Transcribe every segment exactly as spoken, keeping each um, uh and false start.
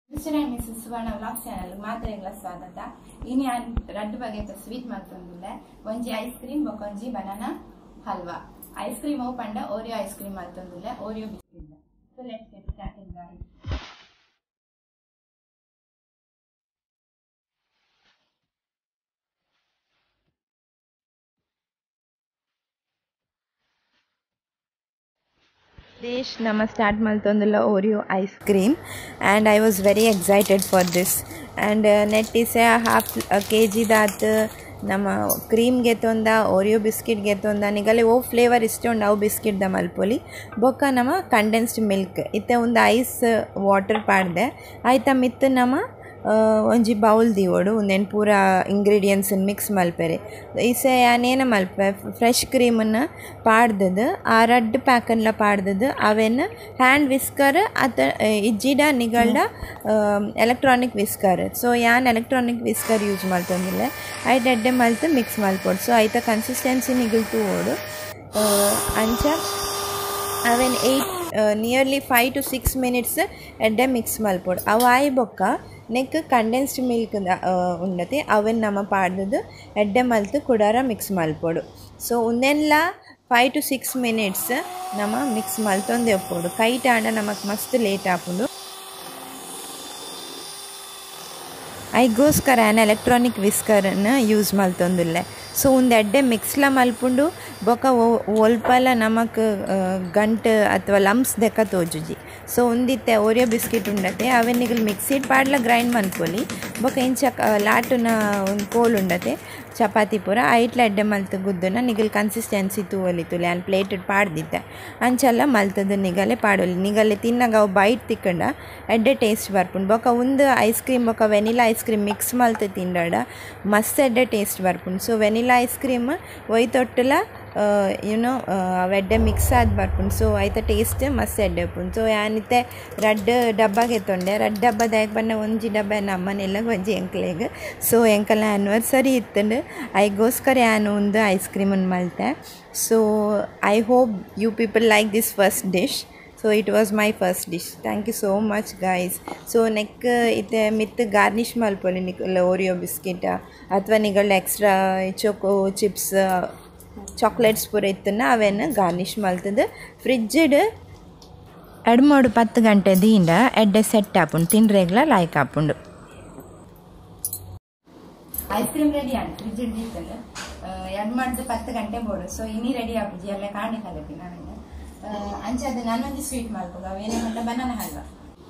Mister and missus Suvarna vlogs channel ಮಾತ್ರೆಗಳ ಸ್ವಾಗತ. ಇನ್ನು ನಾನು ರಡ್ಡು ಬಗೆತ ಸ್ವೀಟ್ ಮಾಡ್ತಂದಿಲ್ಲ. ಒಂಜಿ ಐಸ್ ಕ್ರೀಮ್ ಬೊಕೊಂಜಿ ಬನಾನಾ ಹಲ್ವಾ. ಐಸ್ ಕ್ರೀಮ್ ಅವು ಪಂಡ ಓರಿಯೋ ಐಸ್ ಕ್ರೀಮ್ ಮಾಡ್ತಂದಿಲ್ಲ, Oreo biscuit. So let's get started guys. Dish nama start maltondilla Oreo ice cream, and I was very excited for this. And uh, net is a half a kg that nama cream getonda Oreo biscuit getonda nigale o flavor istonda avu biscuit da malpoli bokka nama condensed milk itte ಒಂದು ice water padde aita mit nama ಒಂಜಿ bowl ದಿವೋಡು ಒಂದೇನು ಪೂರ ingredients mix ಮಲ್ಪೆರೆ ಈಸೆ ಯಾನೇನು Malpe fresh ಕ್ರೀಮನ್ನು ಪಾಡ್ದದು ಆ ರಡ್ ಪ್ಯಾಕನ್ಲ ಪಾಡ್ದದು ಅವೇನು hand whisker ಅತ ಇಜ್ಜಿಡ ನಿಗಳ್ಡ ಎಲೆಕ್ಟ್ರಾನಿಕ್ ವಿಸ್ಕರ್. ಸೊ ಯಾನ್ ಎಲೆಕ್ಟ್ರಾನಿಕ್ ವಿಸ್ಕರ್ ಯೂಸ್ ಮಾಡ್ತಂದಿಲ್ಲ ಐಟ್ ಎಡ್ಡೆ ಮಲ್ತು ಮಿಕ್ಸ್ ಮಲ್ಪೊಡು. ಸೊ ಐತ ಕನ್ಸಿಸ್ಟೆನ್ಸಿ ನಿಗಲ್ತು ಓಡು ಅಂಚ ಅವೇನು eight nearly five to six minutes ಎಡ್ಡೆ ಮಿಕ್ಸ್ ಮಲ್ಪೊಡು. ಅವು ಆಯ್ ಬೊಕ್ಕ ನೆಕ್ ಕಂಡೆನ್ಸ್ಡ್ ಮಿಲ್ಕ್ ಉಂಡತೆ ಅವೆನ್ ನಮ್ಮ ಪಾಡ್ದದು ಎಡ್ಡೆ ಮಲ್ತು ಕುಡಾರ ಮಿಕ್ಸ್ ಮಲ್ಪೊಡು. ಸೊ ಉಂದೆಲ್ಲ ಫೈವ್ ಟು ಸಿಕ್ಸ್ ಮಿನಿಟ್ಸ್ ನಮ್ಮ ಮಿಕ್ಸ್ ಮಲ್ತೊಂದು ಎಪ್ಪೋಡು. ಕೈಟ್ ಆಂಡ ನಮಕ್ ಮಸ್ತ್ ಲೇಟ್ ಆಪುಂಡು. ಐಗೋಸ್ಕರ ಆ್ಯನ್ ಎಲೆಕ್ಟ್ರಾನಿಕ್ ವಿಸ್ಕರನ್ನು ಯೂಸ್ ಮಲ್ತೊಂದುಲ್ಲೆ. ಸೊ ಒಂದು ಎಡ್ಡೆ ಮಿಕ್ಸ್ಲ ಮಲ್ಪುಂಡು ಬೊಕ ಒಲ್ಪಲ ನಮಕ್ ಗಂಟು ಅಥವಾ ಲಂಪ್ಸ್ ದೆಕ್ಕ ತೋಜುಜಿ. ಸೊ ಒಂದಿತ್ತೆ ಓರಿಯೋ ಬಿಸ್ಕಿಟ್ ಉಂಡತೆ ಅವೆನ್ ನಿಗಲ್ ಮಿಕ್ಸಿಡ್ ಪಾಡ್ಲ ಗ್ರೈಂಡ್ ಮನ್ಪೊಲಿ ಬೊಕ ಇಂಚ ಲಾಟುನ ಒಂದು ಕೋಲ್ ಉಂಡತೆ ಚಪಾತಿ ಪೂರ ಐಟ್ಲ ಎಡ್ಡೆ ಮಲ್ತು ಗುದ್ದನ ನಿಗಲ್ ಕನ್ಸಿಸ್ಟೆನ್ಸಿ ತೂವಲಿತುಲೆ ಆ್ಯಂಡ್ ಪ್ಲೇಟೆಡ್ ಪಾಡ್ದಿತ್ತೆ ಅಂಚೆಲ್ಲ ಮಲ್ತದ ನಿಗಲೆ ಪಾಡೋಲಿ ನಿಗಲೆ ತಿನ್ನಾಗ ಅವು ಬೈಟ್ ತಿಕ್ಕಂಡ ಎಡ್ಡೆ ಟೇಸ್ಟ್ ಬರ್ಪುಂಡು. ಬೊಕ ಒಂದು ಐಸ್ ಕ್ರೀಮ್ ಬೊಕ ವೆನಿಲಾ ಐಸ್ ಕ್ರೀಮ್ ಮಿಕ್ಸ್ ಮಲ್ತು ತಿಂಡಾಡ ಮಸ್ತ್ ಎಡ್ಡೆ ಟೇಸ್ಟ್ ಬರ್ಪುಂಡು. ಸೊ ವೆನಿಲಾ ಐಸ್ ಕ್ರೀಮ್ ಒಯ್ತೊಟ್ಟಲ ಯುನೋ ಅವೆಡ್ಡೆ ಮಿಕ್ಸ್ ಆದ್ ಬರ್ಪುಂಡು. ಸೊ ಐತ ಟೇಸ್ಟ್ ಮಸ್ತ್ ಎಡ್ಡೆ ಉಪ್ಪುಂಡು. ಸೊ ಯಾನಿತ್ತೆ ರಡ್ಡು ಡಬ್ಬಗೆ ಎತ್ತೊಂಡೆ ರಡ್ ಡಬ್ಬದಾಯಕ್ ಬಣ್ಣ ಒಂಜಿ ಡಬ್ಬ ನಮ್ಮನೆಲ್ಲ ಒಂಜಿ ಎಂಕ್ಲೆಗ್. ಸೊ ಎಂಕಲ ಆ್ಯನಿವರ್ಸರಿ ಇತ್ತಂಡು ಐಗೋಸ್ಕರ ಯಾನು ಒಂದು ಐಸ್ ಕ್ರೀಮನ್ನು ಮಲ್ತೆ. So I hope you people like this first dish. So it was my first dish. Thank you so much guys. So ನೆಕ್ ಇತ್ತೆ ಮಿತ್ ಗಾರ್ನಿಷ್ ಮಲ್ಪೊಲಿ ನಿಕಲ್ ಓರಿಯೋ ಬಿಸ್ಕಿಟ ಅಥವಾ ನಿಗಳ್ಳ ಎಕ್ಸ್ಟ್ರಾ ಚೊಕೋ ಚಿಪ್ಸ್ ಚಾಕ್ಲೇಟ್ಸ್ ಪೂರ ಇತ್ತನ್ನ ಅವೇನು ಗಾರ್ನಿಷ್ ಮಲ್ತದು ಫ್ರಿಜ್ಜಿಡ್ ಎರಡು ಮೂರು ಪತ್ತು ಗಂಟೆ ದೀಂಡ ಎಡ್ಡೆ ಸೆಟ್ ಆಪುಂಡು ತಿನ್ರೆಗ್ಲ ಲಾಯ್ಕ್ ಆಪುಂಡು. ಐಸ್ ಕ್ರೀಮ್ ರೆಡಿ ಆಂಡ್ ಫ್ರಿಜ್ ಇಡ್ದಿತ್ತಲ್ಲ ಎರಡು ಮಾಡಿದ ಪತ್ತು ಗಂಟೆ ಬೋಡು. ಸೊ ಇನ್ನಿ ರೆಡಿ ಆಪುಜಿ ಎಲ್ಲ ಕಾಣಿ ಕಲಪಿ ನಾವೇನು ಅಂಚದು ನಾನೊಂದು ಸ್ವೀಟ್ ಮಾಡ್ಬೋದು ಅವೇನೇ ಮಟ್ಟ banana halwa.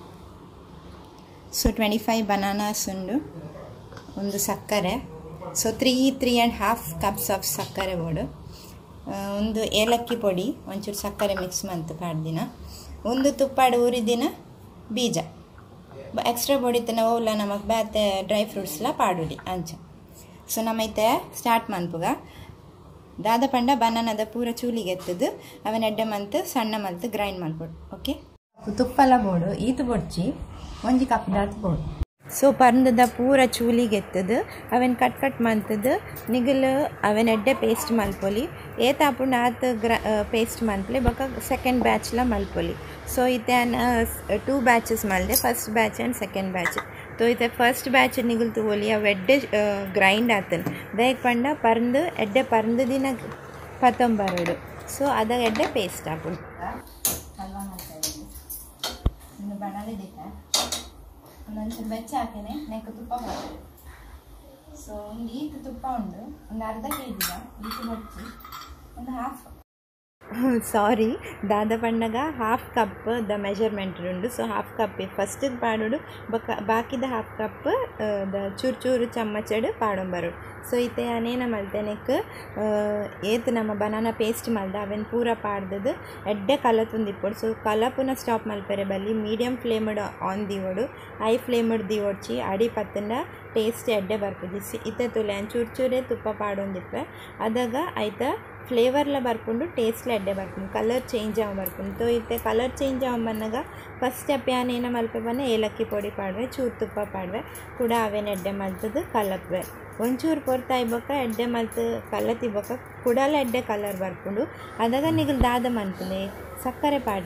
So twenty five bananas ಉಂಡು ಒಂದು ಸಕ್ಕರೆ. So three three and half cups of ಸಕ್ಕರೆ ಬೋಡು ಒಂದು ಏಲಕ್ಕಿ ಪೊಡಿ ಒಂಚೂರು ಸಕ್ಕರೆ ಮಿಕ್ಸ್ ಮಂತು ಪಾಡ್ದಿನ ಒಂದು ತುಪ್ಪಾಡು ಉರಿದಿನ ಬೀಜ ಎಕ್ಸ್ಟ್ರಾ ಬೊಡಿತನ ಓಲ್ಲ ನಮಕ್ ಬೇತೆ ಡ್ರೈ ಫ್ರೂಟ್ಸ್ಲ ಪಾಡುಡಿ ಅಂಚ. ಸೊ ನಮ್ಮೈತೆ ಸ್ಟಾರ್ಟ್ ಮನ್ಪುಗ ದಾದ ಪಂಡ ಬನಾನದ ಪೂರ ಚೂಲಿಗೆ ಎತ್ತದು ಅವನ ಎಡ್ಡೆ ಮಂತು ಸಣ್ಣ ಮಲ್ತು ಗ್ರೈಂಡ್ ಮಾಡ್ಬೋದು. ಓಕೆ ತುಪ್ಪಲ ಬೋಡು ಈತು ಬೊಡ್ಚಿ ಒಂಜಿ ಕಪ್ ದಾತ್ ಬೋಡು. ಸೊ ಪರ್ಂದದ ಪೂರ ಚೂಲಿಗೆ ಎತ್ತದು ಅವನ್ ಕಟ್ ಕಟ್ ಮಲ್ತದು ನಿಗಲು ಅವನ ಎಡ್ಡೆ ಪೇಸ್ಟ್ ಮಲ್ಪೊಲಿ ಏತ ಆಪುಂಡು ಆತ ಗ್ರ ಪೇಸ್ಟ್ ಮಲ್ಪಲಿ ಬೊಕ ಸೆಕೆಂಡ್ ಬ್ಯಾಚ್ಲ ಮಲ್ಪೊಲಿ. ಸೊ ಇತ್ತೆ ಟೂ ಬ್ಯಾಚಸ್ ಮಲ್ದೆ first batch and second batch. So ಇತ್ತೆ ಫಸ್ಟ್ ಬ್ಯಾಚ್ ನಿಗಲ್ ತೂವಲಿ ಅವು ಎಡ್ಡೆ ಗ್ರೈಂಡ್ ಆತನ್ ದಯಕ್ ಪಂಡ ಪರ್ಂದು ಎಡ್ಡೆ ಪರ್ಂದು ದಿನ ಪತ್ತೊಂಬರಡು. ಸೊ ಅದಾಗ ಎಡ್ಡೆ ಪೇಸ್ಟ್ ಆಪುಂಡು ಹಲ್ವಾ ಮಾಡ್ತಾ ಇನ್ನು ಬಣಲಿದಿತ್ತೆ ಒಂದೊಂಚೂರು ಬೆಚ್ಚ ಹಾಕೇನೆ ನೆಕ್ ತುಪ್ಪ ಬರ್ತದೆ. ಸೊ ಒಂದು ಈತು ತುಪ್ಪ ಉಂಡು ಒಂದು ಅರ್ಧ ಕೆ ಜಿಗ ಈತು ಬಚ್ಚಿ ಒಂದು ಹಾಫ್ ಸಾರಿ ದಾದ ಪಂಡಗ ಹಾಫ್ ಕಪ್ ದ ಮೆಜರ್ಮೆಂಟ್ ಉಂಡು. ಸೊ ಹಾಫ್ ಕಪ್ ಫಸ್ಟ್ ಪಾಡೋಡು ಬಕ ಬಾಕಿದ ಹಾಫ್ ಕಪ್ ದ ಚೂರು ಚೂರು ಚಮ್ಮಚಡು ಪಾಡೊಂಬರೋಡು. ಸೊ ಇತ್ತೆ ಅನೇನ ಮಲ್ತೆ ನೆಕ್ ಏತ್ ನಮ್ಮ ಬನಾನಾ ಪೇಸ್ಟ್ ಮಲ್ದ ಅವೇನು ಪೂರ ಪಾಡ್ದದು ಎಡ್ಡೆ ಕಲತುಂದಿಪ್ಪೊಡು. ಸೊ ಕಲಪುನ ಸ್ಟಾಪ್ ಮಲ್ಪೆರೆ ಬಲ್ಲಿ ಮೀಡಿಯಮ್ ಫ್ಲೇಮ್ಡ್ ಆನ್ ದಿವೋಡು ಹೈ ಫ್ಲೇಮ್ಡ್ ದಿವೋಡ್ಚಿ ಅಡಿ ಪತ್ತಂಡ ಟೇಸ್ಟ್ ಎಡ್ಡೆ ಬರ್ಪುಜಿ. ಸಿ ಇತ್ತೆ ತುಲೆ ಚೂರು ಚೂರೇ ತುಪ್ಪ ಪಾಡೊಂದಿಪ್ಪೆ ಅದಾಗ ಆಯ್ತ ಫ್ಲೇವರ್ಲ ಬರ್ಕೊಂಡು ಟೇಸ್ಟ್ಲ ಎಡ್ಡೆ ಬರ್ಕೊಂಡು ಕಲರ್ ಚೇಂಜ್ ಆಗ ಬರ್ಕೊಂಡು. ತೋ ಇತ್ತೆ ಕಲರ್ ಚೇಂಜ್ ಆಗ ಬನ್ನಾಗ ಫಸ್ಟ್ ಸ್ಟೆಪ್ ಯಾನೇನ ಮಲ್ಪೆ ಬನ್ನ ಏಲಕ್ಕಿ ಪೊಡಿ ಪಾಡ್ವೆ ಚೂರು ತುಪ್ಪ ಪಾಡ್ವೆ ಕೂಡ ಅವೇನು ಎಡ್ಡೆ ಮಲ್ತದು ಕಲಪ್ವೆ ಒಂಚೂರು ಪೊರ್ತಾಯಿ ಬೊಕ್ಕ ಎಡ್ಡೆ ಮಲ್ತು ಕಲತಿ ಬೊಕ್ಕ ಕುಡಲ ಎಡ್ಡೆ ಕಲರ್ ಬರ್ಕೊಂಡು ಅದಾಗ ನಿಗಲ್ ದಾದ ಮನ್ಪುನೆ ಸಕ್ಕರೆ ಪಾಡ್ಲೆ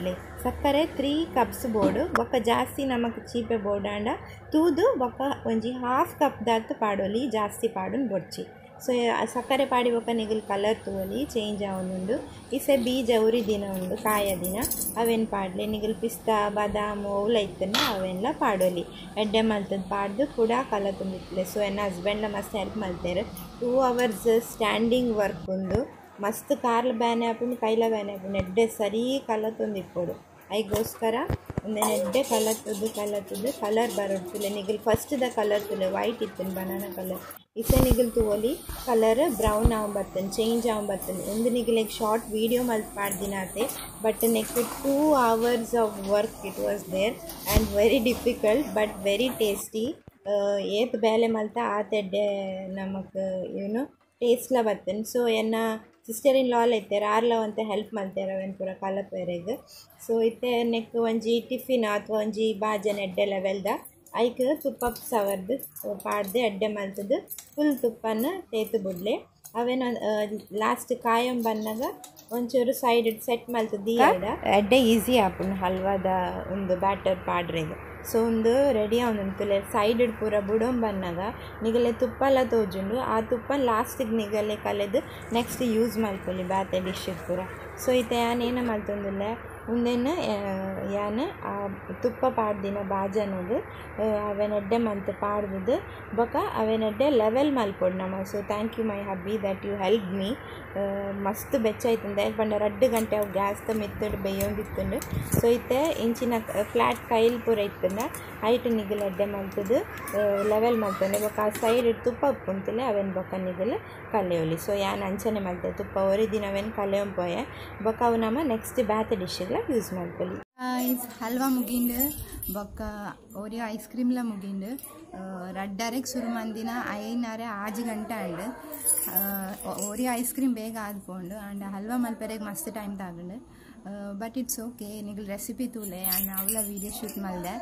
ಸಕ್ಕರೆ ತ್ರೀ ಕಪ್ಸ್ ಬೋಡು ಬೊಕ್ಕ ಜಾಸ್ತಿ ನಮಕ್ ಚೀಪೆ ಬೋಡಾಂಡ ತೂದು ಬೊಕ್ಕ ಒಂಜಿ ಹಾಫ್ ಕಪ್ ದಾತ್ ಪಾಡೋಲಿ ಜಾಸ್ತಿ ಪಾಡುನ್ ಬೊಡ್ಚಿ ಸೊ ಸಕ್ಕರೆ ಪಾಡಿ ಬೊಕ್ಕ ನಿಗಲ್ ಕಲರ್ ತೂವಲಿ ಚೇಂಜ್ ಆವೊಂದುಂಡು ಇಸೆ ಬೀಜ ಉರಿ ದಿನ ಉಂಡು ಕಾಯ ದಿನ ಅವೆನ್ ಪಾಡ್ಲೆ ನಿಗಲ್ ಪಿಸ್ತಾ ಬಾದಾಮು ಅವಲ ಇತ್ತನ ಅವೆಲ್ಲ ಪಾಡೋಲಿ ಎಡ್ಡೆ ಮಲ್ತದ ಪಾಡ್ದು ಕೂಡ ಕಲರ್ ತುಂಬಿತ್ಲೆ ಸೊ ಎನ್ನ ಹಸ್ಬೆಂಡ್ಲ ಮಸ್ತ್ ಹೆಲ್ಪ್ ಮಲ್ತೇರು ಟೂ ಅವರ್ಸ್ ಸ್ಟ್ಯಾಂಡಿಂಗ್ ವರ್ಕ್ ಉಂಡು ಮಸ್ತ್ ಕಾರ್ಲ ಬ್ಯಾನೆ ಆಪುಂಡು ಕೈಲ ಬ್ಯಾನೆ ಆಪುಂಡು ಎಡ್ಡೆ ಸರಿ ಕಲರ್ ತುಂಬಿಪ್ಪೋಡು ಐಗೋಸ್ಕರ ಒಂದೇನು ಎಡ್ಡೆ ಕಲರ್ ತುದ್ದು ಕಲರ್ ತುದ್ದು ಕಲರ್ ಬರೋಡ್ತಿಲ್ಲ ನಿಗಲ್ ಫಸ್ಟ್ ದ ಕಲರ್ ತುಲೆ ವೈಟ್ ಇತ್ತು ಬನಾನಾ ಕಲರ್ ಇಸೆ ನಿಗಲ್ ತೂವಲಿ ಕಲರ್ ಬ್ರೌನ್ ಆಗಿ ಬರ್ತನೆ ಚೇಂಜ್ ಆಗಿ ಬರ್ತನೆ ಒಂದು ನಿಗಲಿಗೆ ಶಾರ್ಟ್ ವೀಡಿಯೋ ಮಲ್ತ್ ಮಾಡ್ದಿನಾತೆ but next two hours of work it was there and very difficult but very tasty ಏತ್ ಬೇಲೆ ಮಲ್ತ ಆತೆಡ್ಡೆ ನಮಕ್ ಏನು ಟೇಸ್ಟ್ಲ ಬರ್ತನೆ ಸೊ ಎನ್ನ ಸಿಸ್ಟರ್ ಇನ್ ಲಾಲ್ ಐತೆರ್ ಆರ್ಲ ಅಂತ ಹೆಲ್ಪ್ ಮಲ್ತೇರ ಅವೆನ್ ಪೂರ ಕಲಪೆರೆಗ್ ಸೊ ಇತ್ತೆ ನೆಕ್ ಒಂಜಿ ಟಿಫಿನ್ ಅಥವಾ ಒಂಜಿ ಬಾಜನ್ ಎಡ್ಡೆ ಲೆವೆಲ್ದ ಐಕ್ ತುಪ್ಪ ಸವರ್ದು ಪಾಡ್ದು ಎಡ್ಡೆ ಮಲ್ತದು ಫುಲ್ ತುಪ್ಪನ ತೇತು ಬಿಡ್ಲೆ ಅವೇನು ಲಾಸ್ಟ್ ಕಾಯಂ ಬನ್ನಾಗ ಒಂಚೂರು ಸೈಡ್ ಸೆಟ್ ಮಲ್ತದ್ದು ಎಡ್ಡೆ ಈಸಿ ಆಪುಂಡು ಹಲ್ವಾದ ಒಂದು ಬ್ಯಾಟರ್ ಪಾಡ್ರೆಗ್ ಸೊ ಒಂದು ರೆಡಿ ಆವೊಂದುಂತುಲೆ ಸೈಡ್ ಪೂರ ಬುಡೊಂ ಬನ್ನಾಗ ನಿಗಲೆ ತುಪ್ಪಲ ತೋಜುಂಡು ಆ ತುಪ್ಪ ಲಾಸ್ಟಿಗೆ ನಿಗಲೆ ಕಲೆದು ನೆಕ್ಸ್ಟ್ ಯೂಸ್ ಮಲ್ಪೊಲಿ ಬಾತೆ ಡಿಶ್ಶಿಗೆ ಪೂರ ಸೊ ಇತ್ತೆ ಯಾನ್ ಏನ ಮಲ್ತೊಂದುಲ್ಲೆ ಉಂದೆನ್ ಯಾನ್ ಆ ತುಪ್ಪ ಪಾಡ್ದಿನ ಬಾಜನಗ್ ಅವೆನೆಡ್ಡೆ ಮಂತ್ ಪಾಡ್ದು ಬೊಕ ಅವೆನೆಡ್ಡೆ ಲೆವೆಲ್ ಮಲ್ಪೊಡು ನಮ ಸೊ ಥ್ಯಾಂಕ್ ಯು ಮೈ ಹಬ್ಬಿ ದಟ್ ಯು ಹೆಲ್ಪ್ ಮೀ ಮಸ್ತ್ ಬೆಚ್ಚಾಯ್ತಂದ ಪಂಡ ರಡ್ಡು ಗಂಟೆ ಅವು ಗ್ಯಾಸ್ ತ ಮಿತ್ತಡ್ ಬೇಯೋಂದಿತ್ತುಂಡು ಸೊ ಇತ್ತೆ ಇಂಚಿನ ಫ್ಲಾಟ್ ಕೈಲ್ ಪೂರ ಇತ್ತಂದ ಹೈಟ್ ನಿಗಲ್ ಎಡ್ಡೆ ಮಲ್ತದು ಲೆವೆಲ್ ಮಲ್ತಂದೆ ಬೊಕ ಆ ಸೈಡ್ ತುಪ್ಪ ಉಪ್ಪುಂತಲೆ ಅವೆನ್ ಬೊಕ ನಿಗಲ್ ಕಲೆಯೋಲಿ ಸೊ ಯಾನ್ ಅಂಚನೆ ಮಲ್ತೆ ತುಪ್ಪ ಒರಿದಿನ ಅವೆನ್ ಕಲೆಯೊಂ ಪೋಯೆ ಬೊಕ ಅವು ನಮ ನೆಕ್ಸ್ಟ್ ಬ್ಯಾತ್ ಡಿಶ್ಶಿಗ್ಲ ಯೂಸ್ ಮಾಡ್ಕೊಳ್ಳಿ ಗೈಸ್ ಹಲ್ವಾ ಮುಗಿಂಡು ಬೊಕ್ಕ ಓರಿಯೋ ಐಸ್ ಕ್ರೀಮ್ಲ ಮುಗಿಂಡು ರಡ್ಡರೆಗೆ ಶುರು ಮಂದಿನ ಐನರೆ ಆಜು ಗಂಟೆ ಅಂಡ್ ಓರಿಯೋ ಐಸ್ ಕ್ರೀಮ್ ಬೇಗ ಆದ್ಪೋಂಡು ಅಂಡ್ ಹಲ್ವಾ ಮಲ್ಪೆರೆಗೆ ಮಸ್ತ್ ಟೈಮ್ ತಾಗಂಡು ಬಟ್ ಇಟ್ಸ್ ಓಕೆ ನಿಗಲ್ ರೆಸಿಪಿ ತೂಲೆ ಅಂಡ್ ಅವಲ ವೀಡಿಯೋ ಶೂಟ್ ಮಲ್ದೆ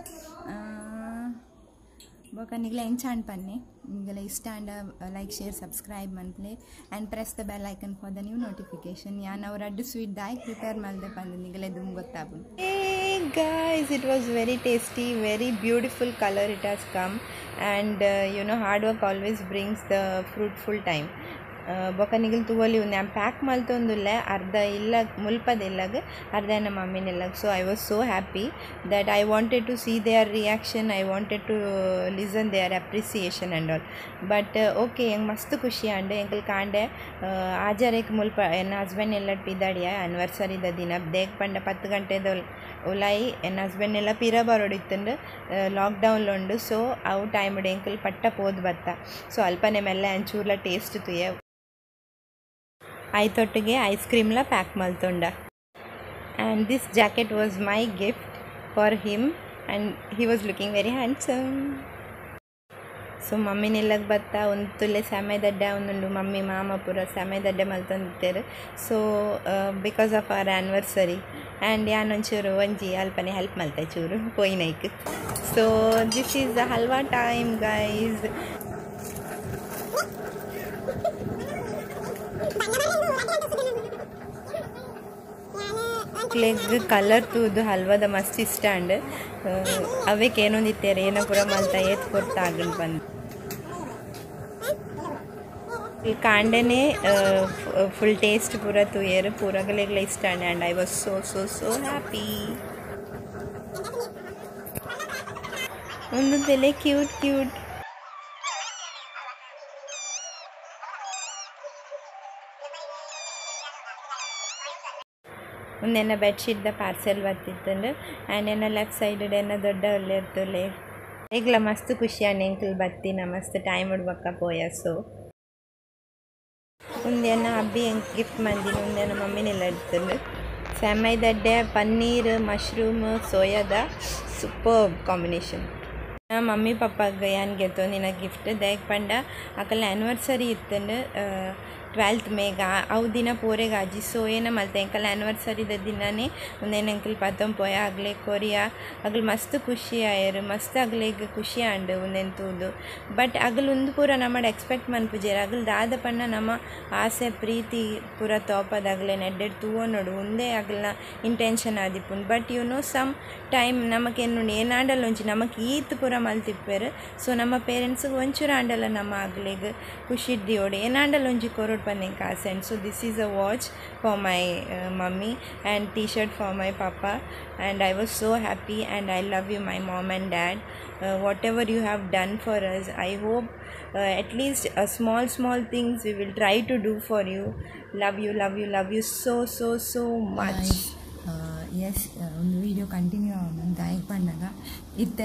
ಬೊಕ ನಿಗಲ ಎಂಚಾಂಡ್ ಪನ್ನೆ ನಿಗಲ ಇಷ್ಟ ಅಂಡ ಲೈಕ್ ಶೇರ್ ಸಬ್ಸ್ಕ್ರೈಬ್ ಮನ್ಪ್ಲೆ and press the bell icon for the new notification ಯಾನ್ ಅವ್ರ ಅಡ್ಡು ಸ್ವೀಟ್ ದಾಯಕ್ ಪ್ರಿಪೇರ್ ಮಲ್ದೆ ಪಂದು ನಿಗಲೆ ದುಮ್ ಗೊತ್ತಾಪುಂಡು. Hey guys, it was very tasty, very beautiful color it has come and uh, you know hard work always brings the fruitful time. ಬೊಕ ನಿಗಲ್ ತೂವಲಿ ನಾನು ಪ್ಯಾಕ್ ಮಲ್ತೊಂದುಲ್ಲೆ ಅರ್ಧ ಇಲ್ಲ ಮುಲ್ಪದಿಲ್ಲಾಗ ಅರ್ಧ ನಮ್ಮ ಮಮ್ಮಿನೆಲ್ಲಾಗ so I was so happy that I wanted to see their reaction I wanted to listen their appreciation and all but okay ಹೆಂಗೆ ಮಸ್ತ್ ಖುಷಿ ಅಂಡೆ ಎಂಕಲ್ ಕಾಂಡೆ ಆಜಾರೇಕ್ ಮುಲ್ಪ ಎನ್ನ ಹಸ್ಬೆಂಡ್ ಎಲ್ಲ ಪಿದಾಡಿಯ ಆ್ಯನಿವರ್ಸರಿದ ದಿನ ದೇಕ್ ಪಂಡ ಪತ್ತು ಗಂಟೆದ ಉಲಾಯಿ ಎನ್ನ ಹಸ್ಬೆಂಡ್ ಎಲ್ಲ ಪಿರ ಬರೋಡಿತ್ತಂಡು ಲಾಕ್ಡೌನ್ಲುಂಡು ಸೊ ಅವು ಟೈಮ್ ಎಂಕಲ್ ಪಟ್ಟ ಪೋದು ಬತ್ತ ಸೊ ಅಲ್ಪನೆ ಮೆಲ್ಲ ಅಂಚೂರ್ಲ ಟೇಸ್ಟ್ ತುಯೆ ಐತೊಟ್ಟಿಗೆ ಐಸ್ ಕ್ರೀಮ್ಲ ಪ್ಯಾಕ್ ಮಲ್ತೊಂಡ and this jacket was my gift for him and he was looking very handsome so ಮಮ್ಮಿನೆಲ್ಲಗೆ ಬತ್ತ ಒಂದು ತುಲೆ ಸಮಯದಡ್ಡೆ ಒಂದುಂಡು ಮಮ್ಮಿ ಮಾಮ ಪೂರ ಸಮಯದಡ್ಡೆ ಮಲ್ತೊಂದಿತ್ತೇರು so because of our anniversary and ಯಾನೊಂಚೂರು ಒಂಜಿ ಅಲ್ಪನೆ ಹೆಲ್ಪ್ ಮಲ್ತೆ ಚೂರು ಪೋಯ್ನೈಕ್ so this is the halwa time guys. ಮಕ್ಳಿಗೆ ಕಲರ್ ತೂದು ಹಲ್ವಾದ ಮಸ್ತ್ ಇಷ್ಟ ಅಂಡ್ ಅವಕ್ಕೆ ಏನೊಂದಿತ್ತೇರೆ ಏನೋ ಪೂರ ಮಲ್ತ ಏತ್ ಕೊರ್ತ ಆಗಲ್ ಬಂದು ಕಾಂಡನೆ ಫುಲ್ ಟೇಸ್ಟ್ ಪೂರ ತೂಯರು ಪೂರಗಲೆಗ್ಲ ಇಷ್ಟ ಅಂಡ್ and I was so so so happy. ಒಂದು ತಲೆ ಕ್ಯೂಟ್ ಕ್ಯೂಟ್ ಒಂದೇನ ಬೆಡ್ಶೀಟ್ದ ಪಾರ್ಸೆಲ್ ಬರ್ತಿತ್ತಂಡು ಆ್ಯಂಡ್ ಏನ ಲೆಫ್ಟ್ ಸೈಡ್ ಏನ ದೊಡ್ಡ ಒಳ್ಳೆ ಇರ್ತಲೆ ಈಗಲ ಮಸ್ತ್ ಖುಷಿ ಅಣ್ಣ ಎಂಕಲ್ ಬತ್ತಿನ ಮಸ್ತ್ ಟೈಮ್ ಉಡ್ಬಕ್ಕ ಪೋಯ ಸೊ ಒಂದೇನ ಹಬ್ಬಿ ಹೆಂಗೆ ಗಿಫ್ಟ್ ಮಂದಿನ ಒಂದೇನ ಮಮ್ಮಿನೆಲ್ಲ ಇರ್ತಂಡು ಸೆಮೈದಡ್ಡೆ ಪನ್ನೀರ್ ಮಶ್ರೂಮ್ ಸೋಯಾದ ಸೂಪರ್ ಕಾಂಬಿನೇಷನ್. ಮಮ್ಮಿ ಪಪ್ಪಾಗ ಏನ್ ಗೆತ್ತೋ ನಿನ್ನ ಗಿಫ್ಟ್ ದೇಕ್ ಪಂಡ ಅಕಲ್ ಆ್ಯನಿವರ್ಸರಿ ಇತ್ತಂಡು ಟ್ವೆಲ್ತ್ ಮೇಗ ಅವು ದಿನ ಪೋರೆಗೆ ಆಜಿ ಸೋಯೇನ ಮಲ್ತೆ ಎಂಕಲ್ ಆ್ಯನಿವರ್ಸರಿದ ದಿನನೇ ಒಂದೇನು ಎಂಕಲ್ ಪತ್ತೊಂದು ಪೋಯ ಆಗ್ಲೇ ಕೊರಿಯಾ ಅಗ್ಲು ಮಸ್ತ್ ಖುಷಿ ಆಯರು ಮಸ್ತ್ ಅಗ್ಲಿಗೆ ಖುಷಿ ಆಂಡು ಒಂದೇನು ತೂದು ಬಟ್ ಅಗ್ಲು ಒಂದು ಪೂರ ನಮ್ಮಡು ಎಕ್ಸ್ಪೆಕ್ಟ್ ಮನ್ಪುಜೇರು ಅಗ್ಲು ದಾದ ಪಣ್ಣ ನಮ್ಮ ಆಸೆ ಪ್ರೀತಿ ಪೂರ ತೋಪದಾಗಲೇ ನೆಡ್ಡೆಡ್ ತೂವನೋಡು ಒಂದೇ ಅಗ್ಲನ ಇಂಟೆನ್ಷನ್ ಆದಿಪ್ಪುಂಡು but you know some time ನಮಗೇನು ಏನಾಂಡಲ್ಲ ಒಂಚಿ ನಮಗೆ ಈತ್ ಪೂರ ಮಲ್ತಿಪ್ಪೇರು ಸೊ ನಮ್ಮ ಪೇರೆಂಟ್ಸ್ಗೆ ಒಂಚೂರು ಆಂಡಲ್ಲ ನಮ್ಮ ಆಗ್ಲಿಗೆ ಖುಷಿ ಇದ್ದೀವೋಡು ಏನಾಂಡಲ್ಲ ಒಂಜಿ ಕೊರೋಡು ಪನ್ನೆಂಗೆ ಆಸೆ and so this is a watch for my mummy and T shirt for my papa and I was so happy and I love you my mom and dad whatever you have done for us I hope at least uh, small small things we will try to do for you. Love you, love you, love you so so so much. Yes ಒಂದು video continue ಆಗೋದು ದಾಯಿಗೆ ಬಂದಾಗ ಇತ್ತೆ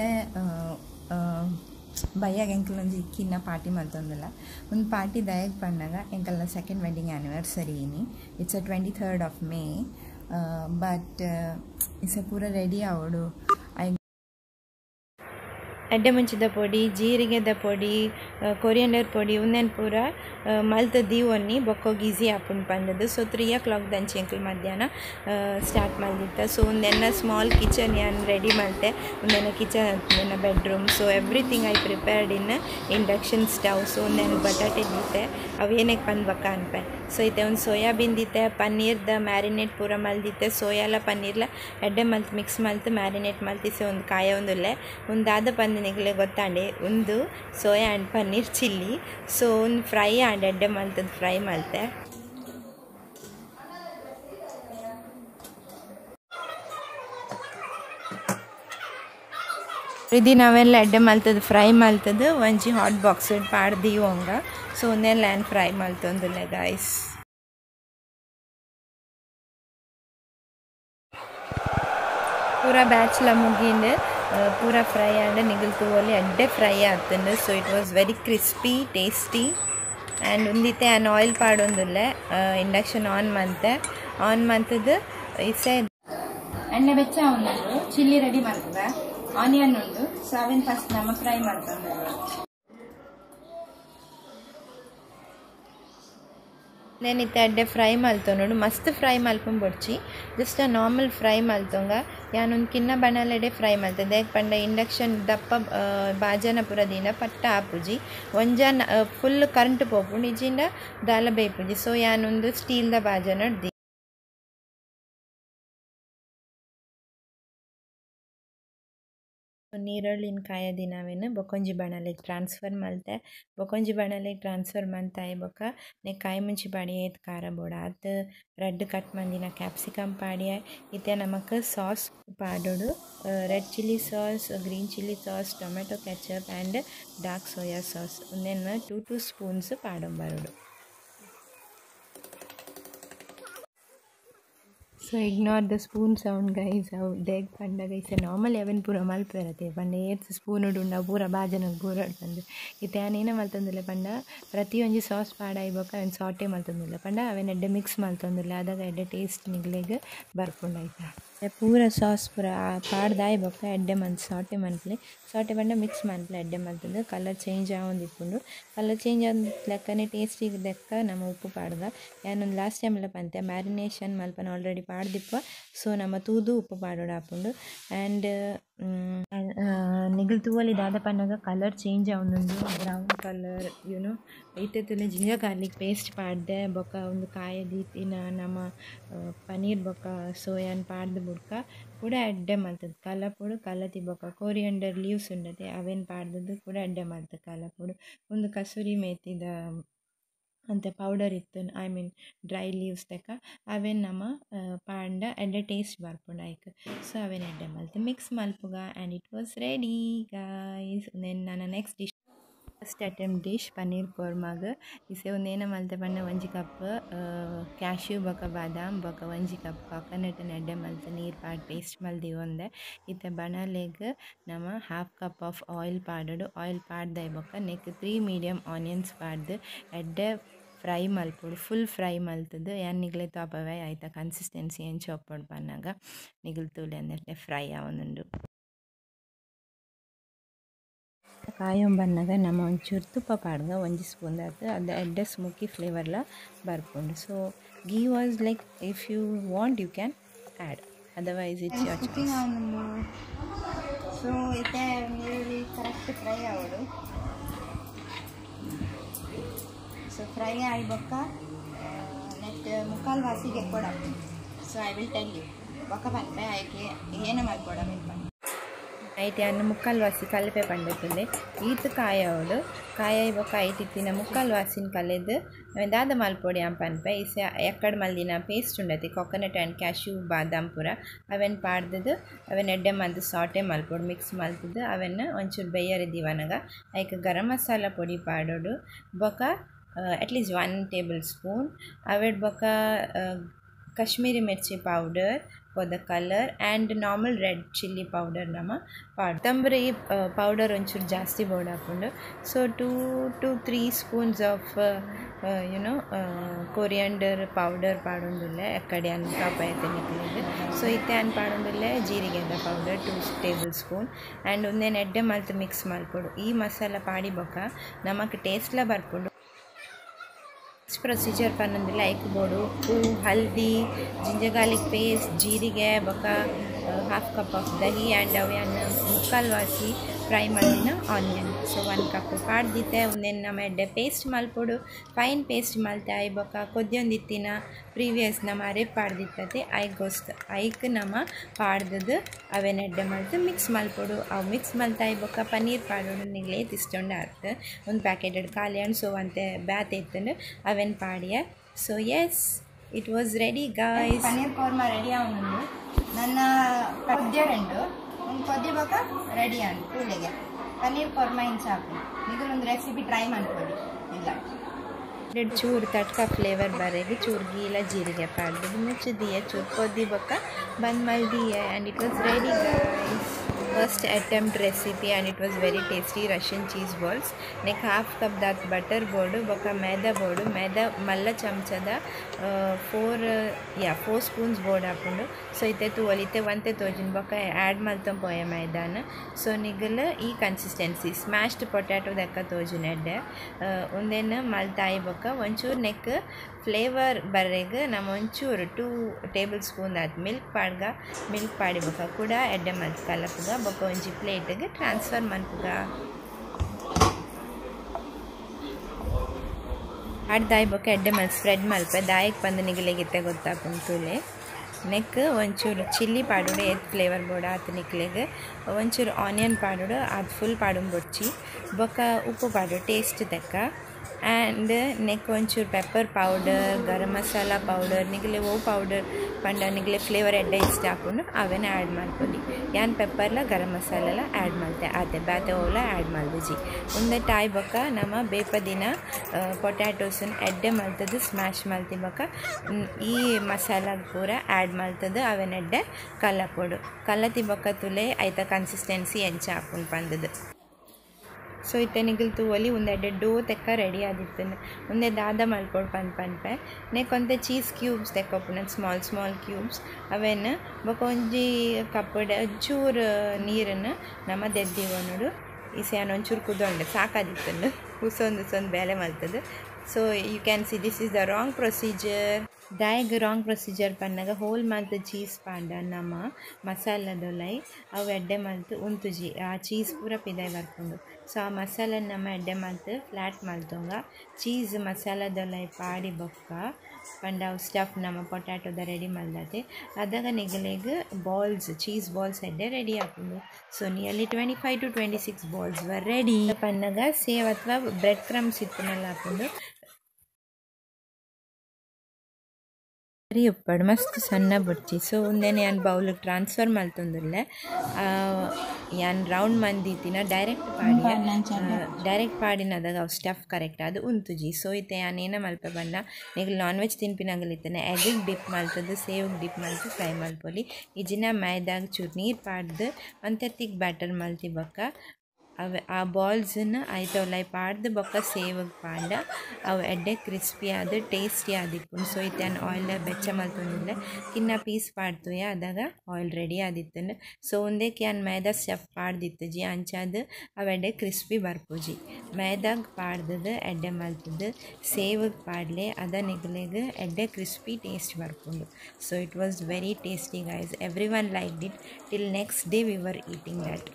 ಬಯ್ಯಾಗ ಎಂಕಲ್ ಒಂದು ಇಕ್ಕಿನ party ಮಲ್ತೊಂದಿಲ್ಲ ಒಂದು party ದಾಯಿಗೆ ಬಂದಾಗ ಎಂಕಲ್ನ ಸೆಕೆಂಡ್ ವೆಡ್ಡಿಂಗ್ ಆ್ಯನಿವರ್ಸರಿ ಇನಿ it's a twenty third of May but ಇಸ ಪೂರ ರೆಡಿ ಆವಡು ಐ ಎಡ್ಡೆ ಮುಂಚಿದ ಪೊಡಿ ಜೀರಿಗೆದ ಪೊಡಿ ಕೊರಿಯಂಡರ್ ಪೊಡಿ ಉಂದೆನ್ ಪೂರ ಮಲ್ತ ದೀವೊನ್ನಿ ಬೊಕ್ಕೋಗಿ ಈಸಿ ಆಪುಂಡು ಪಂದದು ಸೊ ತ್ರೀ ಓ ಕ್ಲಾಕ್ ದಂಚಿ ಎಂಕಲ್ ಮಧ್ಯಾಹ್ನ ಸ್ಟಾರ್ಟ್ ಮಲ್ದಿತ್ತ ಸೊ ಒಂದೆನ್ನ ಸ್ಮಾಲ್ ಕಿಚನ್ ಯಾನ್ ರೆಡಿ ಮಲ್ತೆ ಒಂದೆನ್ನ ಕಿಚನ್ ಒಂದೆನ್ನ bedroom so everything I prepared in induction stove so ಒಂದೆನ್ನ ಬಟಾಟೆ ದಿತ್ತೆ ಅವೇನಕ್ಕೆ ಪಂದ್ ಬಕ್ಕ ಅನ್ಪೆ ಸೊ ಇತ್ತೆ ಒಂದು ಸೋಯಾಬೀನ್ ದಿತ್ತೆ ಪನ್ನೀರ್ದ ಮ್ಯಾರಿನೇಟ್ ಪೂರ ಮಲ್ದಿತ್ತೆ ಸೋಯಾಲ ಪನ್ನೀರ್ಲ ಎಡ್ಡೆ ಮಲ್ತು ಮಿಕ್ಸ್ ಮಲ್ತು ಮ್ಯಾರಿನೇಟ್ ಮಲ್ತಿಸೆ ಒಂದು ಕಾಯ ಒಂದುಲ್ಲೆ ಒಂದಾದ ಪಂದಿನಿಗ್ಲೆ ಗೊತ್ತಾಂಡೆ ಒಂದು soya and paneer chilli so ಒಂದು ಫ್ರೈ ಆ್ಯಂಡ್ ಎಡ್ಡೆ ಮಲ್ತದ್ದು ಫ್ರೈ ಮಲ್ತೆ ಇದು ನಾವೆಲ್ಲ ಎಡ್ಡೆ ಮಲ್ತದ್ದು ಫ್ರೈ ಮಲ್ತದ್ದು ಒಂಜಿ ಹಾಟ್ ಬಾಕ್ಸ್ ಪಾಡ್ದೀವಂಗ ಸೊ ಒಂದೆಲ್ಲ ಲ್ಯಾಂಡ್ ಫ್ರೈ ಮಲ್ತೊಂದುಲ್ಲೆ ಗಾಯ್ಸ್ ಪೂರ ಬ್ಯಾಚ್ಲ ಮುಗಿಂಡು ಪೂರ ಫ್ರೈ ಆಂಡ್ ನಿಗಲ್ ತೂವಲ್ಲಿ ಎಡ್ಡೆ ಫ್ರೈ ಆಗ್ತಂಡು so it was very crispy tasty and ಒಂದಿತ್ತೆ ಆ್ಯನ್ ಆಯಿಲ್ ಪಾಡೊಂದುಲ್ಲೆ ಇಂಡಕ್ಷನ್ ಆನ್ ಮಂತೆ ಆನ್ ಮಂತದ್ದು ಇಸೆ ಎಣ್ಣೆ ಬೆಚ್ಚ ಉಂಡು ಚಿಲ್ಲಿ ರೆಡಿ ಮಾಡ್ತದೆ ಆನಿಯನ್ ಉಂಡು ಸೊ ಅವೇನು ಫಸ್ಟ್ ನಮ್ಮ ಫ್ರೈ ಮಾಡ್ತಂದು నేనైతే అడ్డే ఫ్రై మల్తున్నాడు మస్తు ఫ్రై మల్పం పొడిచి జస్ట్ ಆ ನಾರ್ಮಲ್ ಫ್ರೈ ಮಲ್ತೊಂಗ ಯಾನೊಂದು ಕಿನ್ನ ಬಣಲೆಡೆ ಫ್ರೈ ಮಲ್ತದೆ ಪಂಡ ಇಂಡಕ್ಷನ್ ದಪ್ಪ ಬಾಜನ ಪುರದಿಂದ ಪಟ್ಟ ಆಪುಜಿ ಒಂಜಾನ ಫುಲ್ ಕರೆಂಟ್ ಪೋಪುಂಡು ಇಜಿಂದ ದಾಲ ಬೇಪುಜಿ ಸೊ ಯಾನೊಂದು ಸ್ಟೀಲ್ದ ಬಾಜನ ದಿ ನೀರಳಿನ ಕಾಯ ದಿನವೇನು ಬೊಕೊಂಜಿ ಬಣಲೆಗೆ ಟ್ರಾನ್ಸ್ಫರ್ ಮಲ್ತೆ ಬೊಕೊಂಜಿ ಬಣಲೆಗೆ ಟ್ರಾನ್ಸ್ಫರ್ ಮಂತಾಯಿ ಬೊಕ ನೆ ಕಾಯಿ ಮುಂಚಿ ಪಾಡಿಯ ಇದು ಖಾರ ಬೋಡ ಅದು ರೆಡ್ ಕಟ್ ಮಂದಿನ ಕ್ಯಾಪ್ಸಿಕಮ್ ಪಾಡಿಯ ಇತ್ತೆ ನಮಕ್ ಸಾಸ್ ಪಾಡೋಡು red chilli sauce green chilli sauce tomato ketchup and dark soya sauce ಒಂದೇನು ಟೂ ಟೂ ಸ್ಪೂನ್ಸ್ ಪಾಡೊಂಬರೋಡು so ignore the spoon sound guys ಅವು ದೇಗ್ ಪಂಡ ಗೈಸ್ ನಾರ್ಮಲ್ ಅವನ್ ಪೂರ ಮಲ್ಪೇರತ್ತೆ ಪಂಡ ಏತ್ ಸ್ಪೂನ್ ಉಂಡ ಪೂರ ಬಾಜನಗೆ ಪೂರ ಬಂದು ಇತ್ತೆ ಏನೇನ ಮಲ್ತಂದಿಲ್ಲ ಪಂಡ ಪ್ರತಿಯೊಂದು ಸಾಸ್ ಪಾಡ ಇವಾಗ ಅವನ್ ಸಾಟೆ ಮಲ್ತಂದಿಲ್ಲ ಪಂಡ ಅವನ್ ಎಡ್ಡೆ ಮಿಕ್ಸ್ ಮಲ್ತಂದಿಲ್ಲ ಅದಾಗ ಎಡ್ಡೆ ಟೇಸ್ಟ್ ನಿಗ್ಲೆಗೆ ಬರ್ಕೊಂಡಾಯ್ತಾ ಪೂರ ಸಾಸ್ ಪೂರ ಪಾಡ್ದಾಯಿ ಬೊಕ್ಕ ಎಡ್ಡೆ ಮಲ್ತು ಸಾಟೆ ಮಲ್ಪಲೆ ಸಾಟೆ ಪಂಡ ಮಿಕ್ಸ್ ಮಲ್ಪಲೆ ಎಡ್ಡೆ ಮಲ್ತಂದು ಕಲರ್ ಚೇಂಜ್ ಆಗೊಂದಿಪ್ಪುಂಡು ಕಲರ್ ಚೇಂಜ್ ಆದ ಲೆಕ್ಕನೆ ಟೇಸ್ಟಿಗೆ ಲೆಕ್ಕ ನಮ್ಮ ಉಪ್ಪು ಪಾಡ್ದ ಯಾನೊಂದು ಲಾಸ್ಟ್ ಟೈಮ್ ಎಲ್ಲ ಪಂತೆ ಮ್ಯಾರಿನೇಷನ್ ಮಲ್ಪನ ಆಲ್ರೆಡಿ ಪಾಡ್ದಿಪ್ಪ ಸೊ ನಮ್ಮ ತೂದು ಉಪ್ಪು ಪಾಡೋಡು ಹಾಕೊಂಡು ಆ್ಯಂಡ್ ನಿಗಲ್ ತೂವಲ್ಲಿ ದಾದ ಪನ್ನಾಗ ಕಲರ್ ಚೇಂಜ್ ಆವೊಂದು ಬ್ರೌನ್ ಕಲರ್ ಯುನೋ ಐತೆತ್ತಲೆ ಜಿಂಜರ್ ಗಾರ್ಲಿಕ್ ಪೇಸ್ಟ್ ಪಾಡ್ದೆ ಬೊಕ್ಕ ಒಂದು ಕಾಯ ದೀತಿನ ನಮ್ಮ ಪನೀರ್ ಬೊಕ್ಕ ಸೋಯಾನ್ ಪಾಡ್ದು ಬುಡ್ಕ ಕೂಡ ಎಡ್ಡೆ ಮಲ್ತದ್ದು ಕಲಪುಡು ಕಲತಿ ಬೊಕ್ಕ ಕೋರಿಯಂಡರ್ ಲೀವ್ಸ್ ಉಂಡತೆ ಅವೇನು ಪಾಡ್ದದ್ದು ಕೂಡ ಎಡ್ಡೆ ಮಲ್ತದ್ದು ಕಲಪುಡು ಒಂದು ಕಸೂರಿ ಮೇತಿದ ಅಂತ ಪೌಡರ್ ಇತ್ತು ಐ ಮೀನ್ ಡ್ರೈ ಲೀವ್ಸ್ ತಕ ಅವೇನು ನಮ್ಮ ಪಾಂಡ ಎಡ್ಡೆ ಟೇಸ್ಟ್ ಬರ್ಪುಂಡು ಆಯ್ಕೆ ಸೊ ಅವೇನು ಎಡ್ಡೆ ಮಲ್ತು ಮಿಕ್ಸ್ ಮಲ್ಪುಗ and it was ready guys then ನನ್ನ next dish first attempt dish paneer ಕೋರ್ಮಾಗ ಇಸೆ ಒಂದೇನ ಮಲ್ತೆ ಪಂಡ ಒಂಜಿ ಕಪ್ ಕ್ಯಾಶ್ಯೂ ಬೊಕ ಬಾದಾಮ್ ಬೊಕ ಒಂಜಿ ಕಪ್ ಕಾಕನಟ್ ಎಡ್ಡೆ ಮಲ್ತು ನೀರು ಪಾಡ್ ಪೇಸ್ಟ್ ಮಲ್ದಿ ಒಂದೆ ಇತ್ತೆ ಬಣಲೆಗ್ ನಮ್ಮ ಹಾಫ್ ಕಪ್ ಆಫ್ ಆಯಿಲ್ ಪಾಡೋಡು ಆಯಿಲ್ ಪಾಡ್ದಾಯ್ ಬೊಕ ನೆಕ್ ತ್ರೀ ಮೀಡಿಯಮ್ ಆನಿಯನ್ಸ್ ಪಾಡ್ದು ಎಡ್ಡೆ ಫ್ರೈ ಮಲ್ಪುಡು ಫುಲ್ ಫ್ರೈ ಮಲ್ತದ್ದು ಯಾನ್ ನಿಗ್ಲೆ ತಾಪವೇ ಆಯ್ತಾ ಕನ್ಸಿಸ್ಟೆನ್ಸಿ ಏನು ಚೊಪ್ಪಡು ಪನ್ನಾಗ ನಿಗಲ್ ತೂಲೆ ಅಂದ್ರೆ ಫ್ರೈ ಆವೊಂದುಂಡು ಕಾಯಂ ಬನ್ನಗ ನಮ್ಮ ಒಂಚೂರು ತುಪ್ಪ ಪಾಡ್ಗ ಒಂಜಿ ಸ್ಪೂನ್ ಆತು ಅದು ಎಡ್ಡೆ ಸ್ಮೋಕಿ ಫ್ಲೇವರ್ಲ ಬರ್ಪುಂಡು. So ghee was like if you want you can add, otherwise it's your choice. So ಇತ್ತೆ ನೀರುಳ್ಳಿ ಕರೆಕ್ಟ್ ಫ್ರೈ ಆಗೋದು. ಸೊ ಫ್ರೈ ಆಯ್ಬೊಕ್ಕ ನೆಕ್ಸ್ಟ್ ಮುಕ್ಕಾಲು ವಾಸಿಗೆ ಕೊಡ. So I will tell you ಬೊಕ್ಕ ಪನ್ಪೆ ಆಯ್ಕೆ ಏನೇ ಮಾಡ್ಕೊಡ ಬೇಕು ಐಟಿ ಅನ್ನ ಮುಕ್ಕಾಲು ವಾಸಿ ಕಲ್ಪೆ ಪಂಡತುಂಡೆ ಈತ ಕಾಯ ಅವಳು ಕಾಯ ಬೊಕ್ಕ ಐಟಿತ್ತಿನ ಮುಕ್ಕಾಲು ವಾಸಿನ ಕಲೆದು ದಾದ ಮಲ್ಪೊಡಿ ಅಂ ಪನ್ಪೆ ಇಸ ಎಕ್ಕಡ ಮಲ್ದಿನ ಪೇಸ್ಟ್ ಉಂಡತಿ ಕೊಕೊನಟ್ ಆ್ಯಂಡ್ ಕ್ಯಾಶ್ಯೂ ಬಾದಾಮ್ ಪೂರ ಅವೆನ್ ಪಾಡ್ದದು ಅವೆನ್ ಎಡ್ಡೆ ಮಲ್ದು ಸಾಟೆ ಮಲ್ಪೊಡು ಮಿಕ್ಸ್ ಮಲ್ತದು ಅವೆನ್ನ ಒಂಚೂರು ಬೇಯರೆ ದಿವನಗ ಐಕ ಗರಂ ಮಸಾಲ ಪೊಡಿ ಪಾಡೋಡು ಬೊಕ್ಕ ಅಟ್ಲೀಸ್ಟ್ ಒನ್ ಟೇಬಲ್ ಸ್ಪೂನ್ ಅವೆಡ್ ಬೊಕ್ಕ Kashmiri mirchi powder for the colour and normal red chilli powder ನಮ್ಮ ಪಾಡ್ ತಂಬ್ರೆ ಈ ಪೌಡರ್ ಒಂಚೂರು ಜಾಸ್ತಿ ಬೋರ್ಡ್ ಹಾಕ್ಕೊಂಡು so two to three spoons of you know coriander powder ಪಾಡೊಂದುಲ್ಲೆ ಎಕ್ಕಡೆ ಅನ್ ಟಾಪ್ ಐತೆ ನಿಕ್ಲಿಗೆ. ಸೊ ಇತ್ತೆ ಅನ್ ಪಾಡೊಂದುಲ್ಲೆ ಜೀರಿಗೆದ powder two tablespoon and ಒಂದೇನು ಎಡ್ಡೆ ಮಲ್ತು ಮಿಕ್ಸ್ ಮಲ್ಪೊಡು. ಈ ಮಸಾಲ ಪಾಡಿ ಬೊಕ್ಕ ನಮಕ್ ಟೇಸ್ಟ್ಲ ಬರ್ಪುಂಡು. ಪ್ರೊಸೀಜರ್ ಪನ್ನೊಂದಿಲ್ಲ ಐಕ್ ಬೋಡು ಉಪ್ಪು ಹಲ್ದಿ ಜಿಂಜರ್ ಗಾರ್ಲಿಕ್ ಪೇಸ್ಟ್ ಜೀರಿಗೆ ಬೊಕ್ಕ ಹಾಫ್ ಕಪ್ ಆಫ್ ದಹಿ ಆ್ಯಂಡ್ ಅವೆ ಅನ್ನ ಮುಕ್ಕಾಲು ವಾಸಿ ಫ್ರೈ ಮಾಡಿನ ಆನಿಯನ್. ಸೊ ಒಂದು ಕಪ್ ಪಾಡ್ದಿತ್ತೆ ಒಂದೇನು ನಮ್ಮ ಎಡ್ಡೆ ಪೇಸ್ಟ್ ಮಲ್ಪೊಡು ಫೈನ್ ಪೇಸ್ಟ್ ಮಲ್ತೆ ಐ ಬೊಕ್ಕ ಕೊದ್ಯೊಂದಿತ್ತಿನ ಪ್ರೀವಿಯಸ್ ನಮ್ಮ ಅರೆಪ್ ಪಾಡ್ದಿತ್ತತೆ ಐಗೋಸ್ಕ ಐಕ್ ನಮ್ಮ ಪಾಡ್ದದು ಅವೆನ್ ಎಡ್ಡೆ ಮಲ್ತು ಮಿಕ್ಸ್ ಮಲ್ಪೊಡು. ಅವು ಮಿಕ್ಸ್ ಮಲ್ತ ಐ ಬೊಕ್ಕ ಪನ್ನೀರ್ ಪಾಡೋಡು ನಿಗ್ಲೇ ತಿಸ್ಟೊಂಡು ಆಡ್ತು ಒಂದು ಪ್ಯಾಕೆಟೆಡ್ ಖಾಲಿ ಹಣ್ಣು ಸೊ ಅಂತೆ ಬ್ಯಾತ್ ಎತ್ತಂಡು ಅವೆನ್ ಪಾಡಿಯ. So yes it was ready guys. Paneer korma ready ಆಗುಂಡು ನನ್ನ ಕೊದ್ಯರಂಡು ಒಂದು ಕೊದ್ದಿ ಬೊಕ್ಕ ರೆಡಿ ಆಂಡು ಕೂಲೆಗೆ ಪನ್ನೀರ್ ಕೋರ್ಮ ಇಂಚಾಕು ಇದೊಂದು ರೆಸಿಪಿ ಟ್ರೈ ಮಾಡ್ಕೊಳ್ಳಿ. ಇಲ್ಲ ಎರಡು ಚೂರು ತಟ್ಕ ಫ್ಲೇವರ್ ಬರೆಗೆ ಚೂರು ಗೀಲ ಜೀರಿಗೆ ಪಾಡ್ದು ಮುಚ್ಚಿದೀಯ ಚೂರು ಕೊದ್ದಿ ಬೊಕ್ಕ ಬಂದ್ ಮಲ್ದಿಯ and it was ready guys. First attempt recipe and it was very tasty Russian cheese balls. ನೆಕ್ ಹಾಫ್ ಕಪ್ ದಾತ್ ಬಟರ್ ಬೋರ್ಡು ಬೊಕ್ಕ मैदा ಬೋರ್ಡು मैदा ಮಲ್ಲ ಚಮಚದ ಫೋರ್ ಯಾ ಫೋರ್ ಸ್ಪೂನ್ಸ್ ಬೋರ್ಡ್ ಹಾಕೊಂಡು ಸೊ ಇತ್ತೆ ತೂವಲಿತ್ತೆ ಒಂತೆ ತೋಜಿನ ಬೊಕ್ಕ ಆ್ಯಡ್ ಮಲ್ತೊಂದು ಪೋಯ ಮೈದಾನ. ಸೊ ನಿಗಲ್ ಈ ಕನ್ಸಿಸ್ಟೆನ್ಸಿ ಸ್ಮ್ಯಾಶ್ಡ್ ಪೊಟ್ಯಾಟೊ ದಕ್ಕ ತೋಜಿನ ಎಡ್ಡೆ ಒಂದೇನು ಮಲ್ತಾಯಿ ಬೊಕ್ಕ ಒಂಚೂರು ನೆಕ್ ಫ್ಲೇವರ್ ಬರ್ರೆಗೆ ನಮ್ಮ ಒಂಚೂರು ಟೂ ಟೇಬಲ್ ಸ್ಪೂನ್ ಆದ ಮಿಲ್ಕ್ ಪಾಡ್ಗ ಮಿಲ್ಕ್ ಪಾಡಿ ಬೊಕ್ಕ ಕೂಡ ಎಡ್ಡೆ ಮಲ್ತು ಕಲಪುಗ ಬೊಕ್ಕ ಒಂಜಿ ಪ್ಲೇಟಿಗೆ ಟ್ರಾನ್ಸ್ಫರ್ ಮನ್ಪುಗ. ಆಡ್ ದಾಯಿ ಬೊಕ್ಕ ಎಡ್ಡೆ ಮಲ್ ಸ್ಪ್ರೆಡ್ ಮಲ್ಪೆ ದಾಯಿಗೆ ಬಂದು ನಿಗಲೆಗಿತ್ತೆ ಗೊತ್ತಾಪುಂತುಲೆ. ನೆಕ್ ಒಂಚೂರು ಚಿಲ್ಲಿ ಪಾಡೋಡು ಎತ್ ಫ್ಲೇವರ್ ಬೋಡ ಆತು ನಿಕ್ಲೆಗೆ ಒಂಚೂರು ಆನಿಯನ್ ಪಾಡೋಡು ಅದು ಫುಲ್ ಪಾಡುಂಡು ಬೊಚ್ಚಿ ಬೊಕ್ಕ ಉಪ್ಪು ಪಾಡೋಡು ಟೇಸ್ಟ್ ತೆಕ್ಕ ಆ್ಯಂಡ್ ನೆಕ್ ಒಂಚೂರು pepper powder garam masala powder ನಿಗಲೆ ಓ ಪೌಡರ್ ಪಂಡ ನಿಗಲೆ ಫ್ಲೇವರ್ ಎಡ್ಡೆ ಇಷ್ಟ ಹಾಕೊಂಡು ಅವೇನ ಆ್ಯಡ್ ಮಾಡ್ಕೊಳ್ಳಿ. ಯಾನ್ ಪೆಪ್ಪರ್ಲ ಗರಂ ಮಸಾಲೆಲ್ಲ ಆ್ಯಡ್ ಮಾಡ್ತೆ ಆತೆ ಬ್ಯಾತೆ ಓಲ ಆ್ಯಡ್ ಮಾಡ್ದಿಜಿ ಒಂದೇ ಟಾಯ್ ಬೊಕ್ಕ ನಮ್ಮ ಬೇಪದಿನ ಪೊಟ್ಯಾಟೋಸನ್ನ ಎಡ್ಡೆ ಮಲ್ತದ್ದು ಸ್ಮ್ಯಾಶ್ ಮಲ್ತಿ ಬೊಕ್ಕ ಈ ಮಸಾಲ ಪೂರ ಆ್ಯಡ್ ಮಲ್ತದ್ದು ಅವೇನ ಎಡ್ಡೆ ಕಲಪೊಡು ಕಲತಿ ಬೊಕ್ಕ ತುಲೆ ಐತ ಕನ್ಸಿಸ್ಟೆನ್ಸಿ ಎಂಚ ಹಾಕೊಂಡು ಬಂದದ್ದು. ಸೊ ಇತ್ತೆ ನಿಗಲ್ ತೂವಲಿ ಒಂದೆಡ್ಡೆ ಡೋ ತೆಕ್ಕ ರೆಡಿ ಆದಿತ್ತು ಒಂದೇ ದಾದ ಮಲ್ಪೊಡು ಪನ್ ಪನ್ಪೆ ನೆಕ್ ಒಂತೆ ಚೀಸ್ ಕ್ಯೂಬ್ಸ್ ತೆಕ್ಕೊಪ್ಪು ಸ್ಮಾಲ್ ಸ್ಮಾಲ್ ಕ್ಯೂಬ್ಸ್ ಅವೇನು ಬೊಕ್ಕ ಒಂಜಿ ಕಪ್ಪಡ್ ಚೂರು ನೀರನ್ನು ನಮ್ಮ ದೆದ್ದಿವನೋಡು ಇಸೆಯನ್ನು ಒಂಚೂರು ಕುದೊಂಡೆ ಸಾಕಾದಿತ್ತಂಡು ಉಸೊಂದು ಉಸೊಂದು ಬೇಲೆ ಮಲ್ತದ್ದು. So you can see this is the wrong procedure. ದಾಯಗ್ ರಾಂಗ್ ಪ್ರೊಸೀಜರ್ ಪನ್ನಾಗ ಹೋಲ್ ಮಲ್ತು ಚೀಸ್ ಪಾಂಡ ನಮ್ಮ ಮಸಾಲದೊಲೈ ಅವು ಎಡ್ಡೆ ಮಲ್ತು ಉಂತುಜಿ ಆ ಚೀಸ್ ಪೂರ ಪಿದಾಯ್ ಬರ್ಕೊಂಡು ಸೊ ಆ ಮಸಾಲ ನಮ್ಮ ಎಡ್ಡೆ ಮಲ್ತು ಫ್ಲ್ಯಾಟ್ ಮಲ್ತೊಂಗ ಚೀಸ್ ಮಸಾಲದೊಲೈ ಪಾಡಿ ಬೊಕ್ಕ ಪಂಡ ಅವು ಸ್ಟಫ್ ನಮ್ಮ ಪೊಟ್ಯಾಟೊದ ರೆಡಿ ಮಲ್ದತೆ ಅದಾಗ ನಿಗಲೆಗ್ ಬಾಲ್ಸ್ ಚೀಸ್ ಬಾಲ್ಸ್ ಎಡ್ಡೆ ರೆಡಿ ಹಾಕೊಂಡು so nearly twenty five to twenty six balls were ready. ಪನ್ನಾಗ ಸೇವ್ ಅಥವಾ ಬ್ರೆಡ್ ಕ್ರಮ್ಸ್ ಇತ್ತನೆಲ್ಲ ಹಾಕೊಂಡು ಸರಿ ಉಪ್ಪಡು ಮಸ್ತ್ ಸಣ್ಣ ಬುಡ್ಚಿ. ಸೊ ಒಂದೇನು ಯಾನ್ ಬೌಲಿಗೆ ಟ್ರಾನ್ಸ್ಫರ್ ಮಲ್ತೊಂದುಲ್ಲೆ ಯಾನ್ ರೌಂಡ್ ಮಂದಿತ್ತಿನ ಡೈರೆಕ್ಟ್ ಪಾಡಿ ಡೈರೆಕ್ಟ್ ಪಾಡಿನದಾಗ ಅವು ಸ್ಟಫ್ ಕರೆಕ್ಟ್ ಅದು ಉಂತುಜಿ. ಸೊ ಇತ್ತೆ ಯಾನೇನ ಮಲ್ಪೆ ಬಣ್ಣ ಈಗ ನಾನ್ ವೆಜ್ ತಿನ್ಪಿನಾಗಲಿತ್ತನೆ ಎಗಿಗೆ ಡಿಪ್ ಮಲ್ತದ್ದು ಸೇವಿಗೆ ಡಿಪ್ ಮಲ್ತು ಫ್ರೈ ಮಲ್ಪೊಲಿ ಇಜಿನ ಮೈದಾಗ ಚೂರು ನೀರು ಪಾಡ್ದು ಒಂತೆ ತಿಕ್ ಬ್ಯಾಟರ್ ಮಲ್ತಿ ಬೊಕ್ಕ ಅವ ಆ ಬಾಲ್ಸನ್ನು ಆಯ್ತು ಲೈ ಪಾಡ್ದು ಬೊಕ್ಕ ಸೇವಿಗೆ ಪಾಂಡ ಅವು ಎಡ್ಡೆ ಕ್ರಿಸ್ಪಿ ಆದ ಟೇಸ್ಟಿ ಆದಿಪ್ಪು ಸೊ ಇತ್ತೇನು ಆಯಿಲ್ ಬೆಚ್ಚ ಮಲ್ತೊಂದಿಲ್ಲ ಕಿನ್ನ ಪೀಸ್ ಪಾಡ್ತುಯ ಅದಾಗ ಆಯಿಲ್ ರೆಡಿ ಆದಿತ್ತಂಡು ಸೊ ಒಂದೇ ಕ್ಯಾನ್ ಮೈದಾ ಸ್ಟಫ್ ಪಾಡ್ದಿತ್ತು ಜಿ ಅಂಚಾದ ಅವು ಎಡ್ಡೆ ಕ್ರಿಸ್ಪಿ ಬರ್ಪುಜಿ ಮೈದಾಗ ಪಾಡ್ದದು ಎಡ್ಡೆ ಮಲ್ತದ್ದು ಸೇವಿಗೆ ಪಾಡ್ಲೆ ಅದ ನಿಗ್ಲೆಗೆ ಎಡ್ಡೆ ಕ್ರಿಸ್ಪಿ ಟೇಸ್ಟ್ ಬರ್ಪುಂಡು so it was very tasty guys every one like it till next day we were eating that.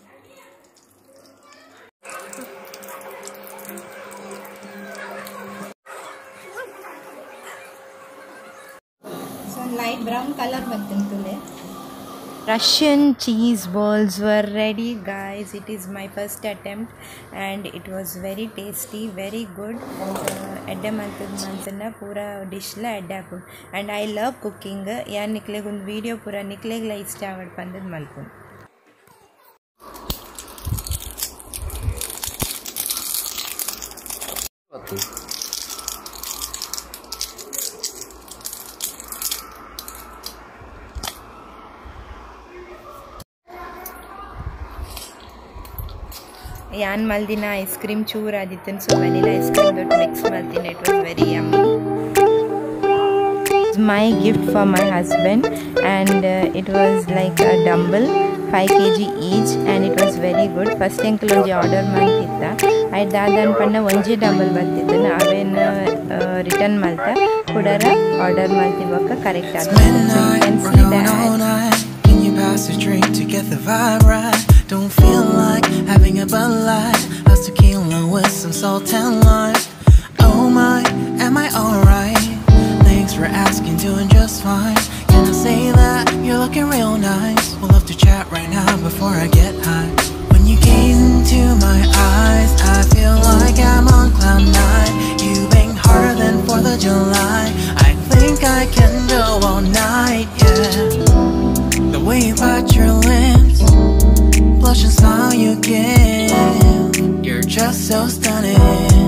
light brown color bantintule. Russian cheese balls were ready guys. It is my first attempt and it was very tasty, very good. Edde mantad mantana pura dish la edde apun and I love cooking. Ya nikleg ಒಂದು video pura nikleg la ಇಷ್ಟ ಆಗಡ್ ಬಂದದ್ ಮಲ್ಪುನ್. ಯಾನ್ ಮಲ್ದಿನ ice cream ಚೂರ್ ಆದಿತ್ತು so vanilla ice cream ದೊಡ್ಡ mix ಮಾಡ್ತೀನಿ. It was very yummy. My gift for my husband and uh, it was like a dumbbell five kilograms each and it was very good. First enkel onji order ಮಾಡ್ತಿದ್ದ ಆಯ್ತು ದಾದನ್ ಪಣ್ಣ ಒಂಜಿ dumbbell ಬರ್ತಿತ್ತು ಅವೇನು return ಮಾಡ್ತಾ ಕುಡರ order ಮಾಡ್ತಿವಾಗ correct Pass a drink to get the vibe right. Don't feel like having a Bud Light. How's tequila with some salt and lime? Oh my, am I alright? Thanks for asking, doing just fine. Can I say that you're looking real nice? We'll love to chat right now before I get high. When you gaze into my eyes, I feel like I'm on cloud nine. You bang harder than fourth of July. I think I can go all night, yeah. The way you bite your lips, blush and smile you give, you're just so stunning.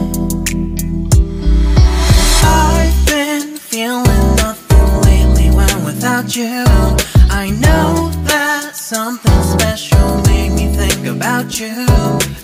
I've been feeling nothing lately when without you. I know that something special made me think about you.